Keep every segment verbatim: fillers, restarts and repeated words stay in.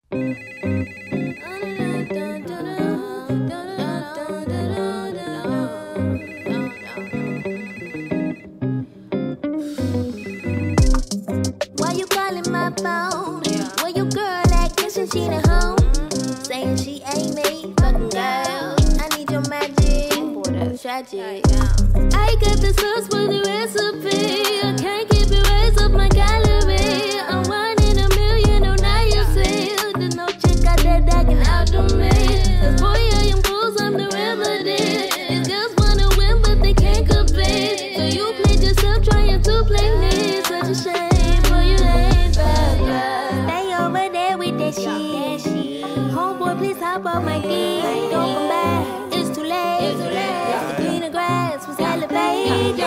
Why you calling my phone? Where your girl at? Guessing she at home. Saying she ain't me, fucking girl. I need your magic. Tragic. I got the sauce for the recipe. I can't keep it raise up my gallery. I'm one in a million, oh now you see. There's no chick out there that can outdo me. Cause boy I am fools, I'm the remedy. These girls wanna win but they can't compete. So you played yourself trying to play me. Such a shame, boy you ain't bad, bad. Stay over there with that shit. Homeboy please hop off my dick. Don't come back, it's too late. It's too late. The greener grass was elevated.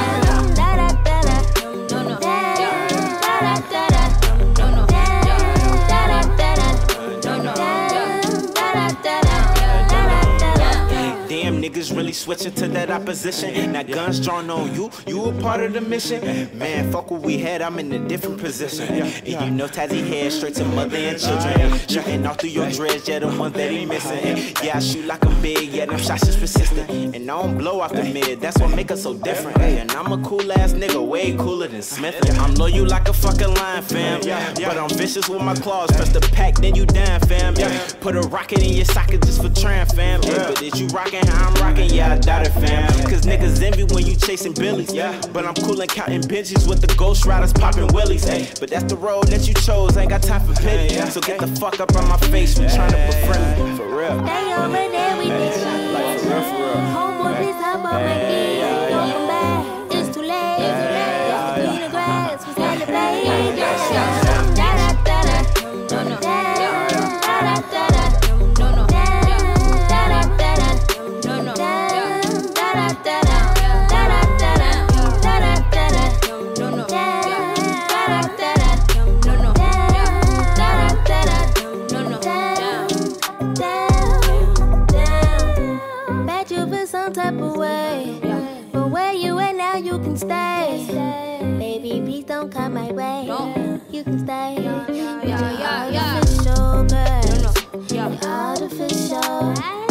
Damn, niggas really switching to that opposition. Now guns drawn on you, you a part of the mission. Man, fuck what we had, I'm in a different position. And you know Tazzy head straight to mother and children. Shooting all through your dreads, yeah, the one that he missing. Yeah, I shoot like a big, yeah, them shots is persistent. And I don't blow off the mid, that's what make us so different. And I'm a cool ass nigga, way cooler than Smith. I'm loyal like a fucking lion, fam. But I'm vicious with my claws, press the pack, then you down, fam. Put a rocket in your socket just for trying, fam. But is you rocking how I'm rocking? Yeah, I doubt it, fam. Cause niggas envy when you chasing billies. But I'm cool and counting Benjis with the ghost riders popping willies. But that's the road that you chose, ain't got time for pity. So get the fuck up on my face, we tryna befriend me. For real. Stay over there with this shit. Like for real, for real. Homeboy, please hop on my dick. Don't come back, it's too late. It's too late. The greener grass was elevated. Some type of way, but where you at now you can stay. Baby, please don't come my way. You can stay. You're artificial, girl. You're artificial.